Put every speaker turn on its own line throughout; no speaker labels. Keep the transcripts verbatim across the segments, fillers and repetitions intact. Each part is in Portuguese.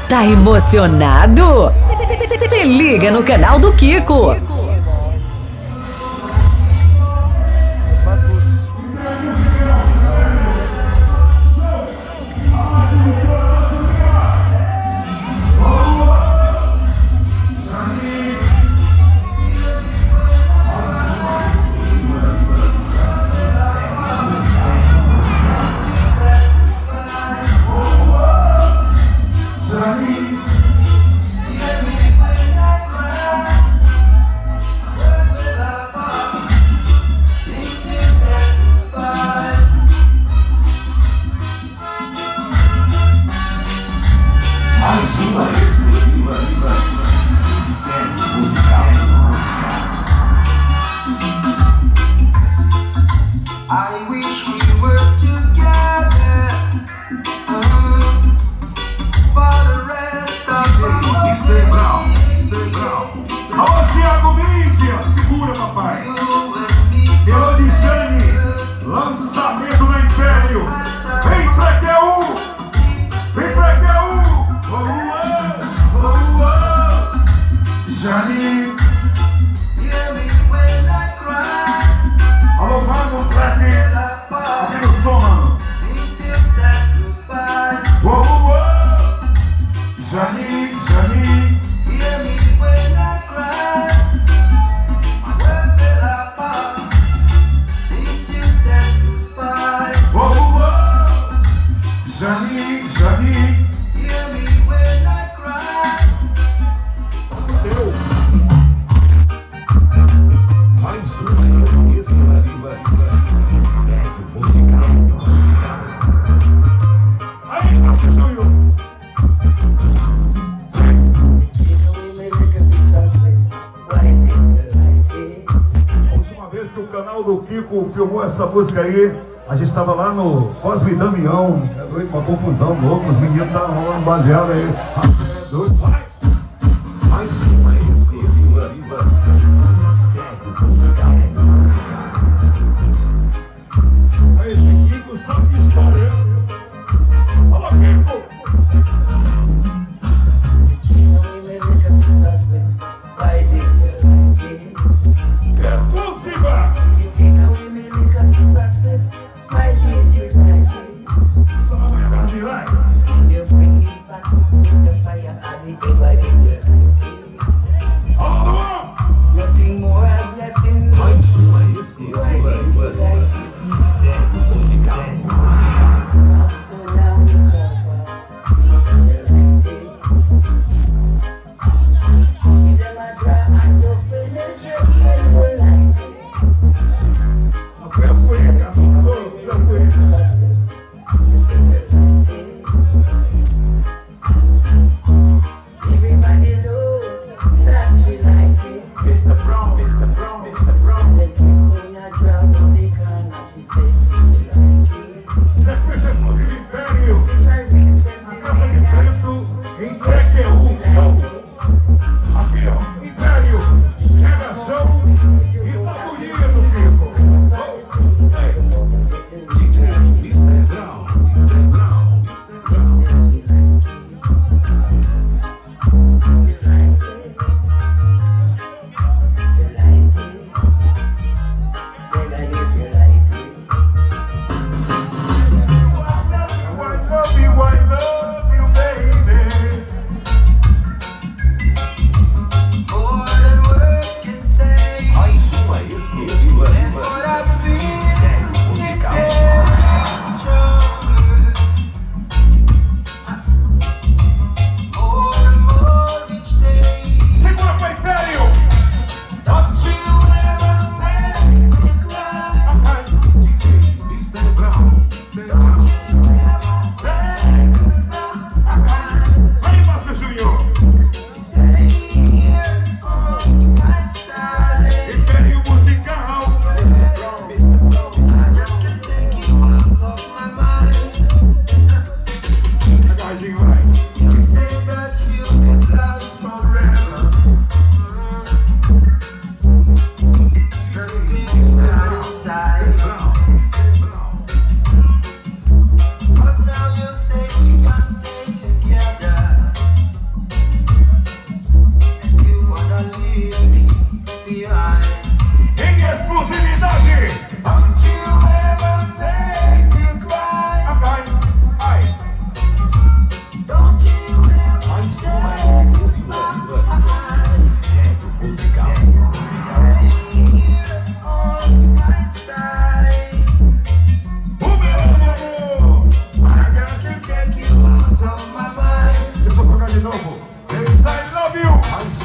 Tá emocionado? Se liga no canal do Kiko.
I wish we were together um, for the rest of our
Stay Brown, Stay Brown. Alô, Thiago Mídia, segura, papai. Melodizane, lançamento no Império. Vem pra que um, vem pra que um. Oh, oh, oh. Jani. Alô, Mago Black, aqui no som, mano. Oh, oh, oh. Jani, Jani.
Hear me when I cry. Where fell apart since you said goodbye.
Oh, oh, oh. Jani, Jani.
Hear me when I cry.
Mais uma exclusiva. É musical, musical. Aí, Cássio Júnior. A última vez que o canal do Kiko filmou essa música aí, a gente tava lá no Cosme e Damião. É doido, uma confusão louca, os meninos estavam rolando baseado aí. Ah, é doido, vai! Mais uma exclusiva. É musical, musical. Esse Kiko sabe de história. Alô, Kiko! Exclusiva! Só na manhã brasileira.
You bring it back, the fire at the end.
Cidade!
Don't you ever make me cry.
Ai, ai.
Don't you ever say goodbye.
Musical.
Stay here on my side.
O meu amor!
I got to take you out of my mind.
Deixa eu tocar de novo. Yes, I love you!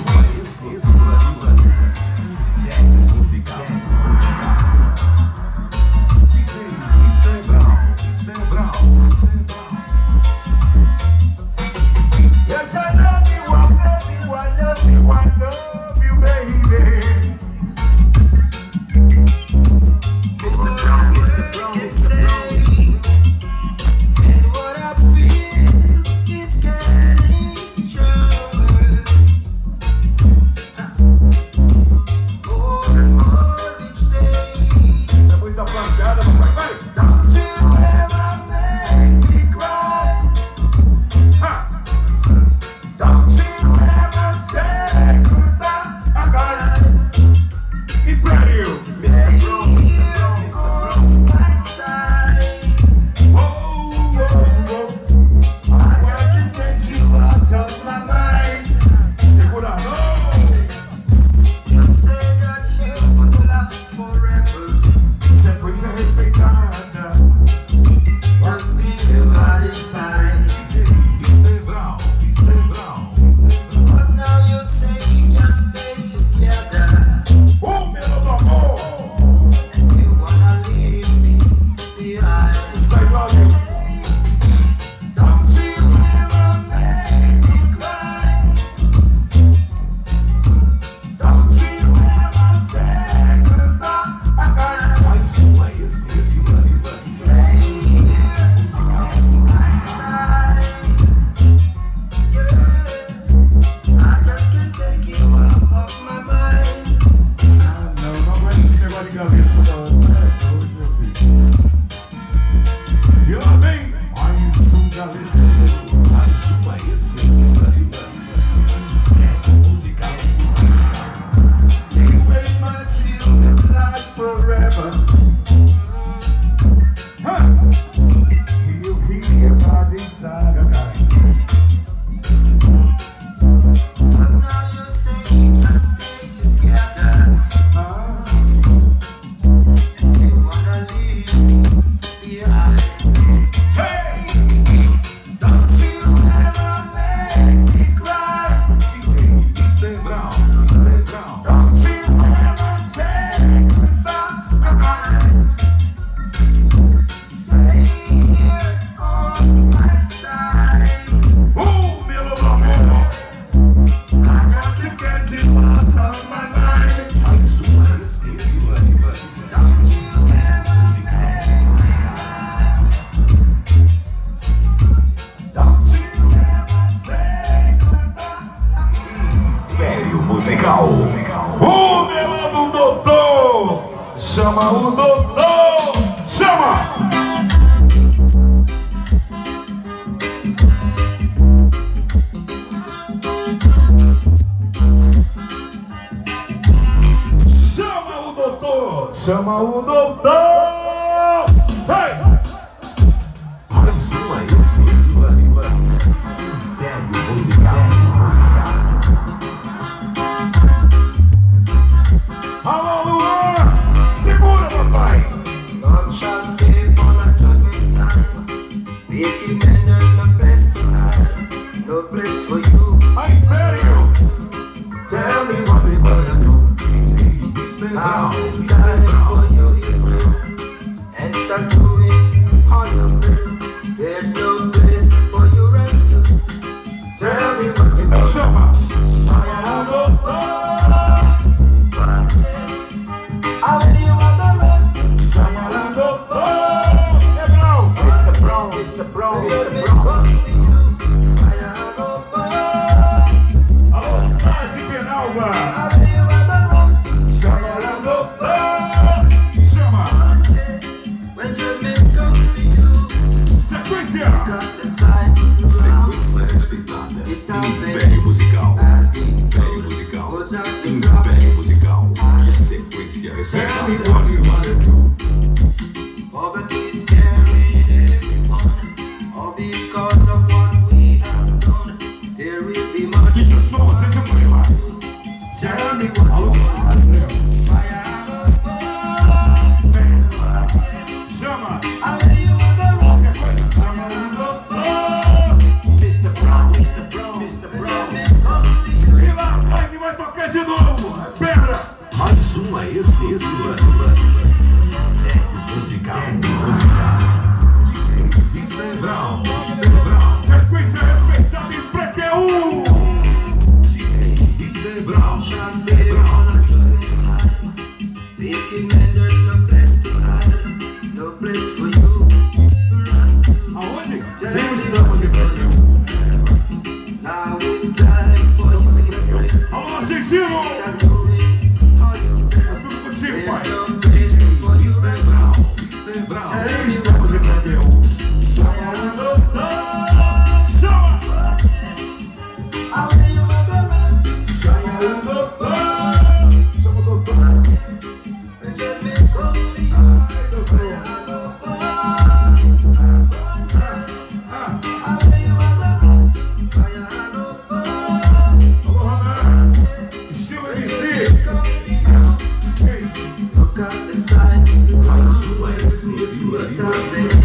Yes, I love you, I love you, I love you, I love you, baby. Mister Brown, Mister Brown, Mister Brown. And what I feel is getting stronger. More and more each day.
Isso é muita pancada, papai. Vai!
Don't you ever make me cry.
Ha!
Don't you ever say goodbye.
E pra you!
Stay here on my side.
Oh, oh, oh.
I got to get you out of my mind.
Segura não!
You say that you would last forever.
Sequência respeitada.
But feel right inside.
Mister Brown, Mister Brown, Mister Brown.
But now you say we can't stay together.
O meu amor!
And you wanna leave me behind.
Yes, I love you!
Don't you ever make me cry. Don't you ever say goodbye. Stay here on my side. Yeah. I just can't take you out of my mind.
Ah, não, não aguento esse negócio de gaveta, não. Você é doido, meu filho. E lá vem mais um gaveta. Mais uma exclusiva. É musical.
You very much you will last forever.
Ha! E eu queria pagar saga,
But now you say we can't stay together.
ah,
And you wanna leave me behind.
hey!
Don't you ever make me cry.
Mister Brown, Mister Brown.
Don't you ever say goodbye. Stay here on my side.
O meu amor!
I got to get you out of my mind.
Mais uma exclusiva.
Don't you ever make me cry. Don't you ever say goodbye.
Velho musical. O meu amo doutor! Chama o doutor! Chama! Chama o doutor! Chama o doutor! Hey!
Mais uma exclusiva. Velho musical.
Alô, Luan! Segura, papai!
None shall escape on a judgment time. Wicked men, there's no place to hide. No place for you.
Aí, Império!
Tell me what we gonna do.
Mister
Now
Brown,
it's
Mister
time
Brown.
for you to quit and start doing all your best. There's no place for you right now. Tell me what you gonna do.
Chama!
I don't I'll be you on the run.
Chama o doutor! É Brown!
Mister Brown, Mister Brown, Mister Brown.
Alô, Tati Penalva!
I'll be you on the run.
Chama o doutor! Chama!
When you think of you,
Sequência!
got the signs to
Sequência respeitada.
It's our
Império musical.
asking.
Império musical.
What's out the
Império musical. E a sequência respeitada.
Velho
invasiva. Império musical. mister Brown, mister Brown.
Sequência respeitada em P T U.
mister Brown, mister Brown.
Wicked man, there's no place to hide, no place for you.
Aonde? Nem estamos em P T U.
Now it's time for you to break.
Alô, Argentino!
Start doing all your best.
Assunto contigo, pai.
There's no place for you
mister
right
Brown,
now.
mister Brown.
Nem estamos em P T U. Chama!
How will you walk around?
Chama o doutor! Chama o doutor!
And let me go for you.
Ai, doutor!
How will you walk around?
Alô, Ronan! Estilo M C! Ei!
Look at the sign.
A sua exclusiva.
It's happening.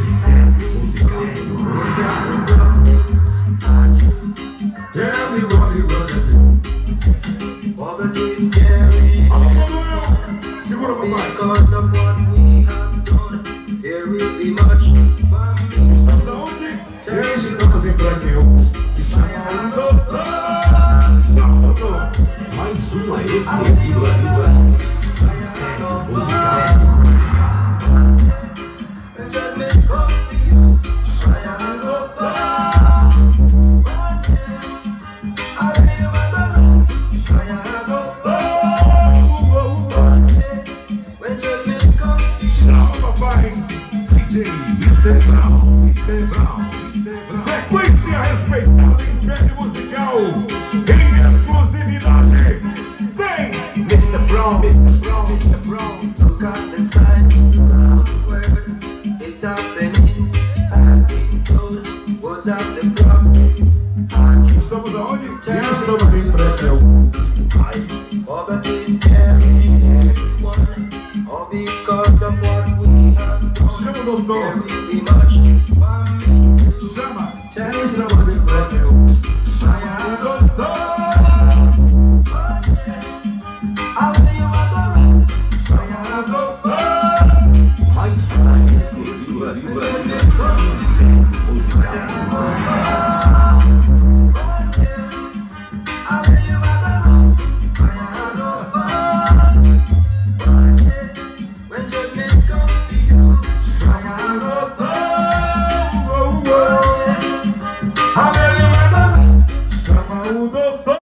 What's up, the prophets?
Tell me what you gonna do.
Poverty is scary.
Alô, Manuel! Segura, papai!
Because of what we have done, there will be much famine.
Estamos aonde? Estamos em P T U. Chama o doutor! Chama o doutor!
Mais uma exclusiva. Império musical.
And let me go for you.
Chama o doutor!
I will walk around. When you let go,
Chama, papai!
D J mister Brown, mister Brown, mister Brown.
Sequência respeitada em Império Musical. Em exclusividade. Vem!
mister Brown, mister Brown, mister Brown.
look at the sign around the world. It's happening. I've been told. What's up, the prophets?
Estamos aonde? Estamos em P T U.
Poverty is scaring everyone. All because of what we have done.
Chama o
There
doutor!
will be much famine.
Chama!
Tell
Estamos em P T U. Chama o doutor!
how will you walk around?
Chama o doutor!
Mais uma exclusiva. Império musical.